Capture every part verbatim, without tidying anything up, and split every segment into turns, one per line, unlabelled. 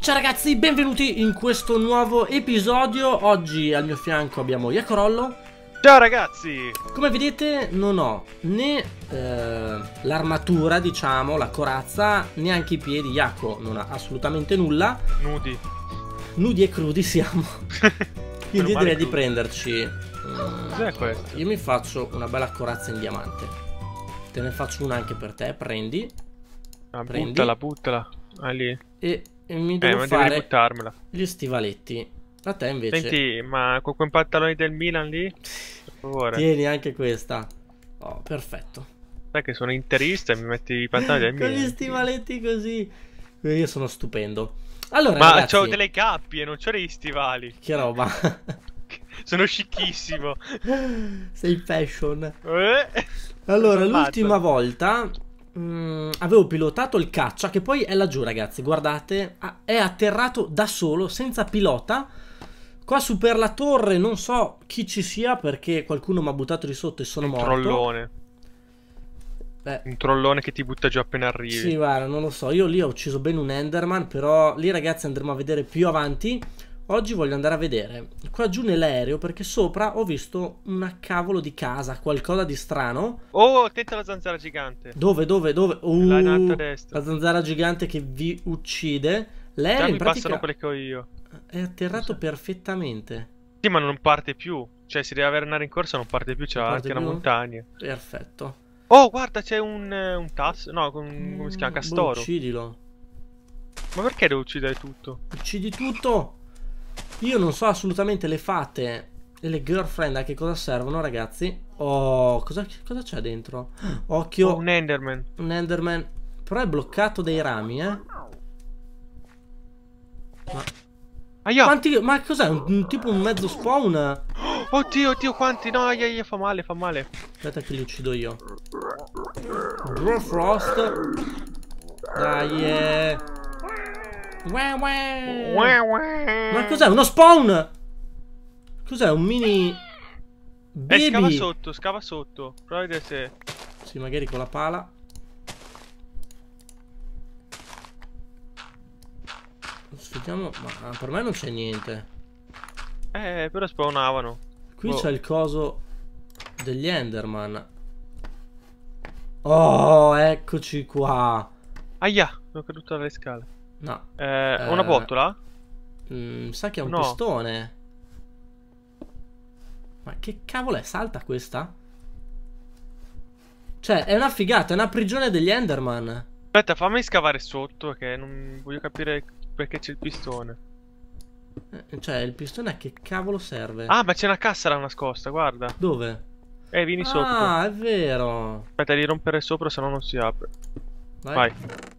Ciao ragazzi, benvenuti in questo nuovo episodio. Oggi al mio fianco abbiamo Iacorollo.
Ciao ragazzi!
Come vedete non ho né eh, l'armatura, diciamo, la corazza, neanche i piedi. Iaco non ha assolutamente nulla.
Nudi.
Nudi e crudi siamo. Quindi direi di
crudi.
prenderci.
Cos'è questo?
Io mi faccio una bella corazza in diamante. Te ne faccio una anche per te, prendi.
Ah,
Prendi.
buttala, buttala. Ah, lì.
E, e mi
Eh,
devo
ma devi
fare
buttarmela.
gli stivaletti. A te invece.
Senti, ma con quei pantaloni del Milan lì? Per favore.
Tieni anche questa. Oh, perfetto.
Sai che sono interista e mi metti i pantaloni del
Con
Milan.
gli stivaletti così. Io sono stupendo. Allora,
Ma
ragazzi,
c'ho delle cappie, non c'ho degli stivali.
che roba.
Sono scicchissimo.
Sei fashion.
Eh?
Allora,
Ammazza.
l'ultima volta mh, avevo pilotato il caccia, che poi è laggiù, ragazzi. Guardate, ah, è atterrato da solo, senza pilota. Qua su per la torre non so chi ci sia, perché qualcuno mi ha buttato di sotto e sono
Un
morto.
trollone.
Beh,
Un trollone che ti butta giù appena arrivi.
sì, guarda, non lo so. Io lì ho ucciso bene un Enderman, però lì, ragazzi, andremo a vedere più avanti. Oggi voglio andare a vedere qua giù nell'aereo, perché sopra ho visto una cavolo di casa, qualcosa di strano.
Oh, attento alla zanzara gigante.
Dove, dove, dove? Uh,
Là in alto a destra.
la zanzara gigante che vi uccide. L'aereo
Già
in
mi
pratica
passano quelle che ho io.
è atterrato
Cos'è?
perfettamente.
Sì, ma non parte più. Cioè, se deve avere andare in corsa non parte più, c'è
Non
anche
parte
una
più?
montagna.
Perfetto.
Oh, guarda, c'è un, eh, un tasso. No, con, come si chiama?
Mm,
Castoro.
boh, uccidilo.
Ma perché devo uccidere tutto?
Uccidi tutto. Io non so assolutamente le fate e le girlfriend a che cosa servono, ragazzi. Oh, cosa cosa c'è dentro? Occhio,
Oh, un Enderman.
un Enderman. Però è bloccato dai rami, eh. Ma,
Aia!
quanti, ma cos'è? Un, un tipo un mezzo spawn?
Oddio, oddio, quanti? No, aia, aia, fa male, fa male.
Aspetta che li uccido io. Bro Frost. Dai, eh. Uè, uè.
Uè, uè.
Ma cos'è? Uno spawn? Cos'è? Un mini
Eh, scava
baby?
sotto, scava sotto. Prova a vedere se...
Sì, magari con la pala. Vediamo, ma per me non c'è niente.
Eh, però spawnavano.
Qui
Boh.
c'è il coso degli Enderman. Oh, eccoci qua.
Aia, sono caduto dalle scale.
No,
Eh,
Eh,
una botola?
mm, sa che è un
No.
pistone. Ma che cavolo è? Salta questa? Cioè, è una figata, è una prigione degli Enderman.
Aspetta, fammi scavare sotto, che non voglio capire perché c'è il pistone.
Eh, Cioè, il pistone a che cavolo serve?
Ah, ma c'è una cassa là nascosta, guarda.
Dove?
Eh, vieni sotto.
Ah, è vero.
Aspetta di rompere sopra, se no non si apre.
Vai.
Vai.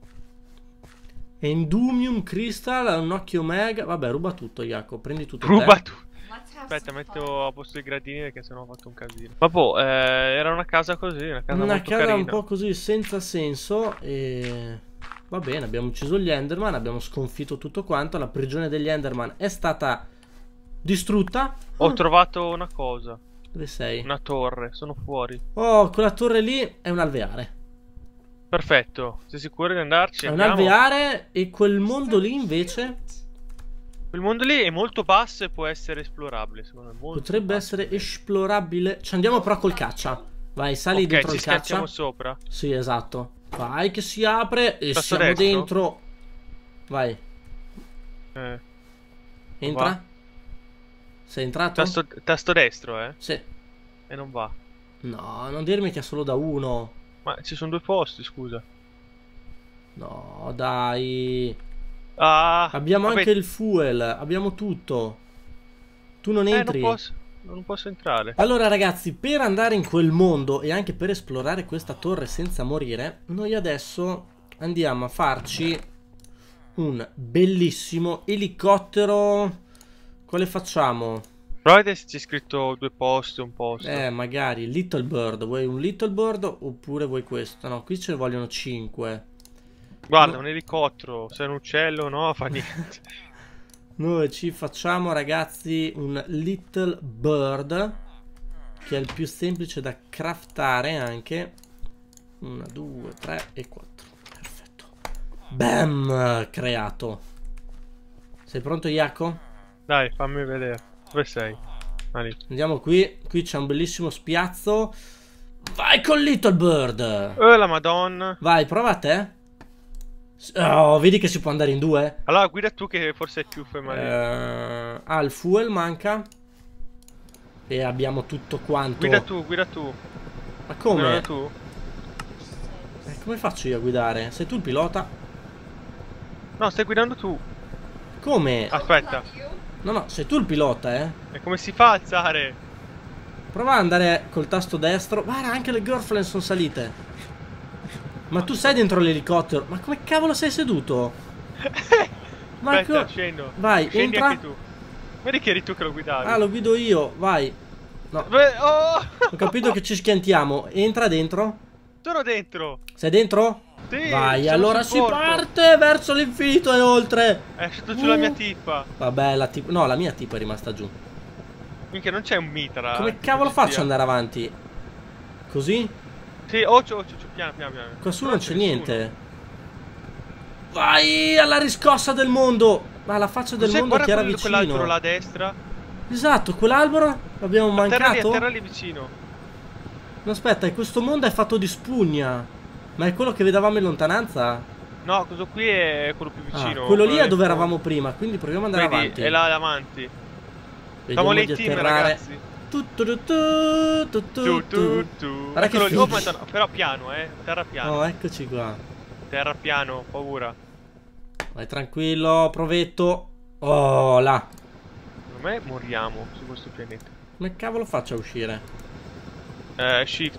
Endumium Crystal, un occhio mega. Vabbè, ruba tutto, Jacopo. Prendi tutto
Ruba
te.
tu. Aspetta, metto a posto i gradini perché sennò ho fatto un casino. Vabbè, eh, era una casa così, una casa
Una
molto
casa
carina.
un po' così senza senso. E va bene, abbiamo ucciso gli Enderman, abbiamo sconfitto tutto quanto. La prigione degli Enderman è stata distrutta.
Ho trovato una cosa,
Dove sei?
una torre, sono fuori.
Oh, quella torre lì è un alveare.
Perfetto, sei sicuro di andarci?
È un
Andiamo.
alveare e quel mondo lì invece
Quel mondo lì è molto basso e può essere esplorabile, secondo me. Molto
potrebbe
basso.
essere esplorabile. Ci andiamo però col caccia. Vai, sali
Ok,
dentro
ci
il caccia.
schiacciamo sopra.
Sì, esatto. Vai che si apre e
Tasto
siamo
destro?
dentro. Vai,
Eh,
entra.
va.
Sei entrato?
tasto, tasto destro, eh.
Sì.
E non va.
No, non dirmi che è solo da uno.
Ma ci sono due posti, scusa.
No, dai.
Ah,
Abbiamo
vabbè.
anche il fuel. Abbiamo tutto. Tu non
Eh,
entri.
non posso, non posso entrare.
Allora ragazzi, per andare in quel mondo e anche per esplorare questa torre senza morire, noi adesso andiamo a farci un bellissimo elicottero. Quale facciamo?
Prova a vedere se c'è scritto due posti, un posto.
Eh, magari Little Bird. Vuoi un Little Bird oppure vuoi questo? No, qui ce ne vogliono cinque.
Guarda,
no.
un elicottero. Se è un uccello, no, fa niente.
Noi ci facciamo, ragazzi, un Little Bird, che è il più semplice da craftare anche. Una, due, tre e quattro. Perfetto. Bam! Creato. Sei pronto, Jacopo?
Dai, fammi vedere. Dove sei? Ah, lì.
Andiamo qui. Qui c'è un bellissimo spiazzo. Vai con Little Bird.
Oh, la madonna.
Vai, prova a te. Oh, vedi che si può andare in due?
Allora, guida tu che forse è più femminile.
Eh, ah, il fuel manca. E abbiamo tutto quanto.
Guida tu, guida tu.
Ma come?
Guida tu.
Eh, come faccio io a guidare? Sei tu il pilota?
No, stai guidando tu.
Come?
Aspetta.
No, no, sei tu il pilota, eh.
E come si fa a alzare?
Prova ad andare col tasto destro. Guarda, anche le girlfriend sono salite. Ma tu sei dentro l'elicottero. Ma come cavolo sei seduto? Ma
Aspetta, scendo.
Vai,
Scendi
entra.
anche tu. Vedi che eri tu che lo guidavi.
Ah, lo guido io, vai. No,
Beh, oh!
ho capito che ci schiantiamo. Entra dentro.
Sono dentro.
Sei dentro?
Sì,
Vai,
sono
allora
sul
si
porto.
parte verso l'infinito e oltre.
È stato sulla
Uh.
mia tippa.
Vabbè, la tipa. No, la mia tipa è rimasta giù.
Minchia, non c'è un mitra.
Come
che
cavolo
ci
faccio ad
sia.
andare avanti? Così?
Sì, occhio, occhio, occhio, piano, piano, piano.
Qua su
Però
non c'è
nessuno.
niente. Vai alla riscossa del mondo. Ma la faccia del
Cos'è?
mondo
Guarda
che era
quel-
vicino.
quell'altro là a destra.
Esatto, quell'albero l'abbiamo
A terra lì, a
mancato.
terra lì vicino.
No, aspetta, e questo mondo è fatto di spugna. Ma è quello che vedevamo in lontananza?
No, questo qui è quello più
Ah,
vicino.
quello lì è
del
dove
fondo.
eravamo prima, quindi proviamo ad andare
Vedi,
avanti.
è là davanti.
Vediamo
Siamo lei
di
team,
atterrare.
ragazzi.
Tu, tu, tu, tu, tu, tu,
Tu, tu,
tu.
tu.
Guarda che
Eccolo lì. Oh,
figo.
madonna, però piano, eh. Terra piano.
Oh, eccoci qua.
Terra piano, paura.
Vai tranquillo, provetto. Oh, là.
Secondo me moriamo su questo pianeta.
Come cavolo faccio a uscire?
Eh, shift.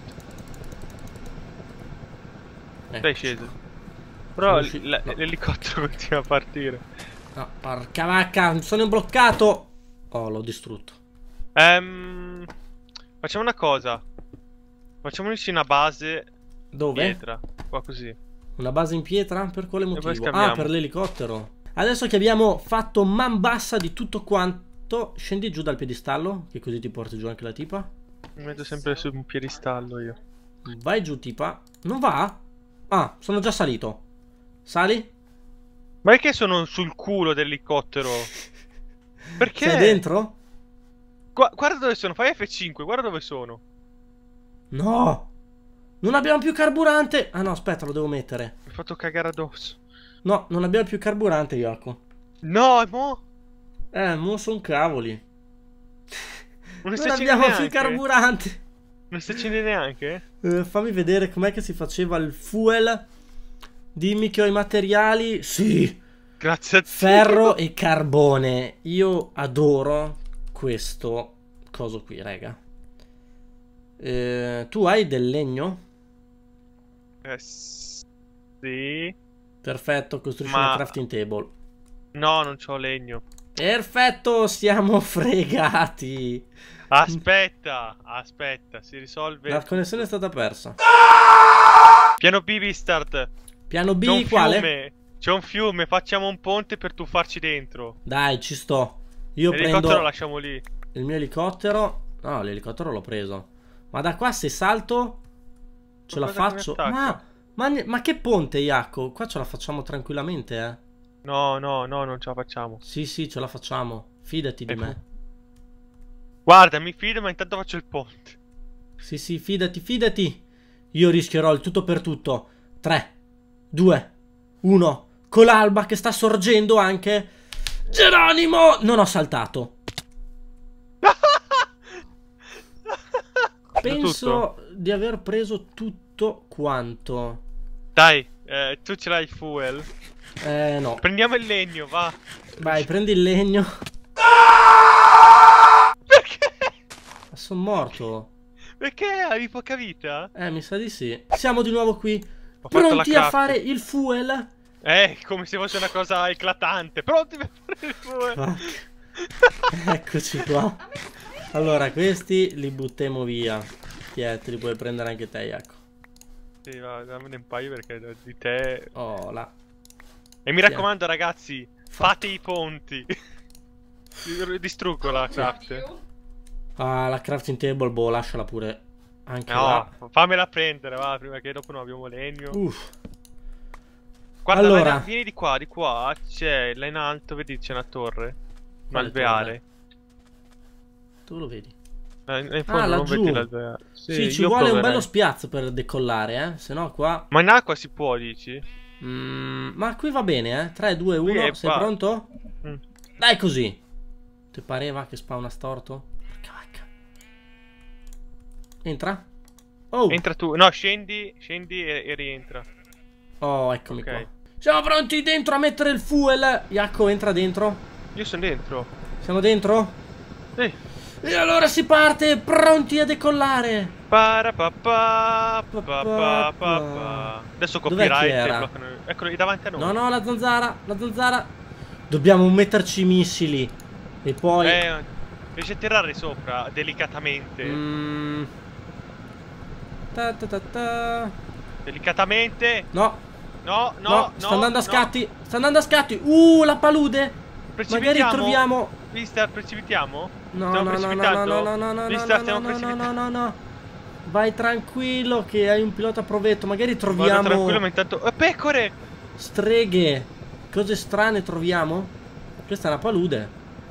Ecco.
Sei sceso. Però
Sono
l-
usci-
l-
no.
l'elicottero continua a partire.
No, porca vacca, mi sono bloccato. Oh, l'ho distrutto.
Ehm, facciamo una cosa. Facciamoci una base
Dove?
pietra. Qua così.
Una base in pietra? Per quale
poi
motivo?
scambiamo.
Ah, per l'elicottero. Adesso che abbiamo fatto man bassa di tutto quanto, scendi giù dal piedistallo, che così ti porti giù anche la tipa.
Mi metto sempre su un piedistallo io.
Vai giù, tipa. Non va? Ah, sono già salito. Sali?
Ma perché sono sul culo dell'elicottero? Perché?
Sei dentro?
Gua- guarda dove sono, fai F cinque, guarda dove sono.
No! Non abbiamo più carburante! Ah no, aspetta, lo devo mettere.
Mi ho fatto cagare addosso.
No, non abbiamo più carburante, Yoko.
No, mo?
Eh, mo son cavoli.
Non ne
Non
stai accendendo
abbiamo più
neanche?
carburante.
Non stai accendendo neanche?
Eh, fammi vedere com'è che si faceva il fuel. Dimmi che ho i materiali. Sì!
Grazie a Dio.
Ferro e carbone. Io adoro questo coso qui, raga. Eh, tu hai del legno?
Eh, sì.
Perfetto, costruisci
Ma-
una crafting table.
No, non c'ho legno.
Perfetto, siamo fregati.
Aspetta, aspetta, si risolve.
La connessione è stata persa.
Piano B, Bistart.
Piano
C'è un
B, quale?
fiume. C'è un fiume, facciamo un ponte per tuffarci dentro.
Dai, ci sto. Io
L'elicottero
prendo
lo lasciamo lì.
il mio elicottero. No, l'elicottero l'ho preso. Ma da qua se salto ce la
Qualcosa che mi
faccio.
attacca.
Ma, ma, ne- ma che ponte, Iacco? Qua ce la facciamo tranquillamente, eh.
No, no, no, non ce la facciamo.
Sì, sì, ce la facciamo. Fidati di
Ecco.
me.
Guarda, mi fido, ma intanto faccio il ponte.
Sì, sì, fidati, fidati. Io rischierò il tutto per tutto. tre, due, uno. Con l'alba che sta sorgendo anche. Geronimo! Non ho saltato. Penso di aver preso tutto quanto.
Dai, eh, tu ce l'hai il fuel.
Eh, no.
Prendiamo il legno, va.
Vai, prendi il legno.
Perché?
Sono morto.
Perché avevi poca vita?
Eh, mi sa di sì. Siamo di nuovo qui.
Ho fatto
Pronti
la
a
craft.
fare il fuel?
Eh, come se fosse una cosa eclatante. Pronti per fare il fuel?
Va. Eccoci qua. Allora, questi li buttiamo via. Tiè, te li puoi prendere anche te, Jacopo.
Sì, va, dammene un paio perché di te.
Oh, là.
E mi
Sì.
raccomando, ragazzi, fate i ponti. Distruggo la craft.
Ah, la crafting table, boh, lasciala pure. Anche
No,
là.
fammela prendere, va, prima che dopo non abbiamo legno.
Uff.
Guarda,
Allora.
vai- vieni di qua, di qua. C'è là in alto, vedi c'è una torre. Un
Quale
alveare.
Tu lo vedi?
Là in, in fondo
Ah,
non
laggiù.
vedi l'alveare. Sì,
Sì, ci
io
vuole un
proverei.
bello spiazzo per decollare, eh. Se no qua...
Ma in acqua si può, dici?
Mm, ma qui va bene, eh. tre, due,
Qui
uno.
è
Sei
pa-
pronto?
Mm.
Dai così. Ti pareva che spawna storto? Porca vacca. Entra. Oh.
Entra tu. No, scendi, scendi e, e rientra.
Oh, eccomi
Ok.
qua. Siamo pronti dentro a mettere il fuel. Jaco, entra dentro.
Io sono dentro.
Siamo dentro?
Sì.
E allora si parte, pronti a decollare.
Parapapà, papapapà. Adesso
Dov'è
copyright
che
e
era?
bloccano. Eccolo lì davanti a noi.
No, no, la zanzara, la zanzara. Dobbiamo metterci i missili. E poi...
Eh, riesci a tirare sopra delicatamente.
Mm. Ta ta ta ta.
Delicatamente.
No,
No, no,
no,
no.
sta andando a
no.
scatti. Sta andando a scatti. Uh, la palude.
Precipitiamo.
Magari troviamo...
Vista, precipitiamo?
No,
Stiamo
no, no, no, no,
precipitando?
no, no, no,
Vista,
no,
stiamo
no, no, no,
precipitando.
no, no. Vai tranquillo che hai un pilota a provetto. Magari
Vado
troviamo
tranquillo, ma intanto... Eh, pecore!
streghe. Cose strane troviamo. Questa è una palude.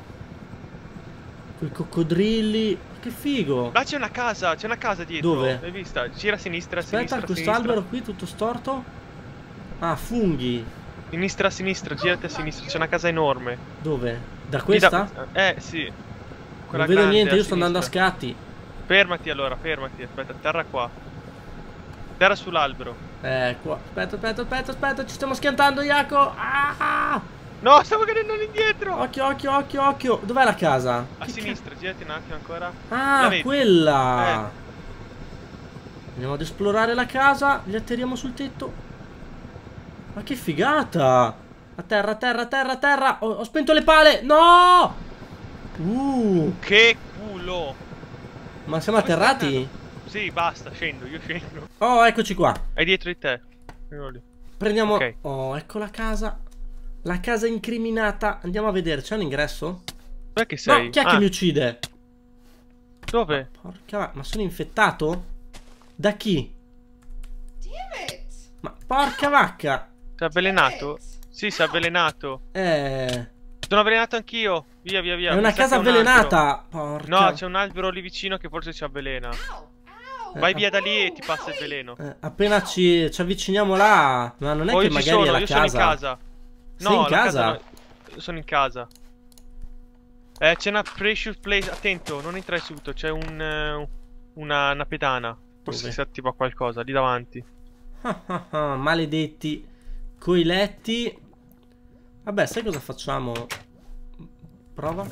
Quei coccodrilli. Che figo.
Là c'è una casa, c'è una casa dietro.
Dove?
L'hai vista? Gira a sinistra, a
Aspetta,
sinistra, a
questo
sinistra.
albero qui tutto storto. Ah, funghi.
Sinistra, a sinistra, girati a sinistra, c'è una casa enorme.
Dove? Da
Lì
questa?
da- Eh, sì. Quella
Non vedo
grande,
niente,
a
io sto andando a
sinistra.
scatti.
Fermati allora, fermati, aspetta, terra qua. Terra sull'albero.
Eh, qua. Aspetta, aspetta, aspetta, aspetta, ci stiamo schiantando, Jaco. Ah!
No, stavo cadendo indietro!
Occhio, occhio, occhio, occhio. Dov'è la casa?
A
Che
sinistra, girati un attimo ancora.
ca- Ah,
La vedi?
quella.
Eh.
Andiamo ad esplorare la casa. Li atterriamo sul tetto. Ma che figata. A terra, a terra, a terra, a terra. Ho, ho spento le pale. No! Uh,
Che culo!
ma siamo atterrati?
Sì, basta, scendo, io scendo.
Oh, eccoci qua.
È dietro di te. Eccolo lì.
Prendiamo...
Ok.
Oh, ecco la casa. La casa incriminata. Andiamo a vedere. C'è un ingresso?
Dov'è che sei?
No, chi è
Ah,
che mi uccide?
Dove?
Porca va- ma sono infettato? Da chi?
Damn it!
Ma porca vacca.
Si è avvelenato? Sì, si è avvelenato.
Eh,
Sono avvelenato anch'io. Via, via, via.
è
Mi
una
sa
casa
che è un albero.
avvelenata. Porca.
No, c'è un albero lì vicino che forse ci avvelena.
Ow! Ow!
Vai via da lì e ti passa il veleno.
Eh, appena ci, ci avviciniamo là. Ma non è
Oh,
che
io ci
magari
sono,
è la
io
casa.
sono in casa.
Sei in
la
casa?
no- sono in casa. Eh, c'è una precious place. Attento, non entrare subito. C'è un, eh, una, una pedana. Forse
Dove?
si attiva qualcosa lì davanti.
Ah, ah, ah, maledetti. Coi letti. Vabbè, sai cosa facciamo? Prova.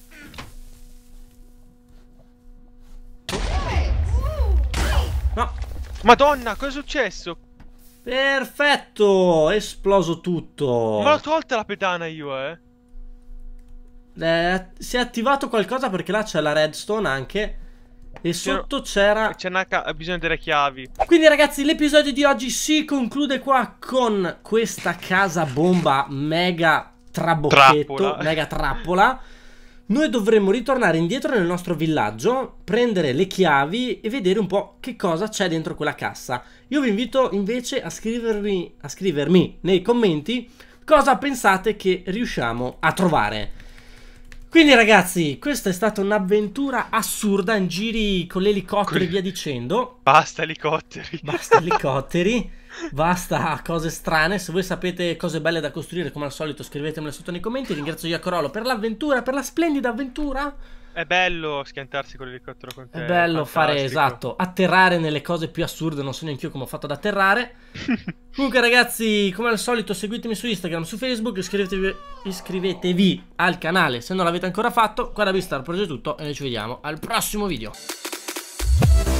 No.
Madonna, cosa è successo?
Perfetto. Esploso tutto.
Ma l'ho tolta la pedana io, eh.
Eh, si è attivato qualcosa perché là c'è la redstone anche. E sotto c'era...
C'è una ca- bisogna delle chiavi.
Quindi ragazzi, l'episodio di oggi si conclude qua con questa casa bomba mega trabocchetto,
Trappola.
mega trappola. Noi dovremmo ritornare indietro nel nostro villaggio, prendere le chiavi e vedere un po' che cosa c'è dentro quella cassa. Io vi invito invece a scrivermi, a scrivermi nei commenti cosa pensate che riusciamo a trovare. Quindi ragazzi, questa è stata un'avventura assurda in giri con l'elicottero e via dicendo.
Basta elicotteri.
Basta elicotteri, basta cose strane. Se voi sapete cose belle da costruire, come al solito, scrivetemele sotto nei commenti. Ringrazio Iacorolo per l'avventura, per la splendida avventura.
È bello schiantarsi con l'elicottero con te.
È bello fare,
fantastico.
esatto, atterrare nelle cose più assurde. Non so neanche io come ho fatto ad atterrare. Comunque ragazzi, come al solito, seguitemi su Instagram, su Facebook, iscrivetevi, iscrivetevi al canale se non l'avete ancora fatto. Qua da Vistar, per oggi è tutto e noi ci vediamo al prossimo video.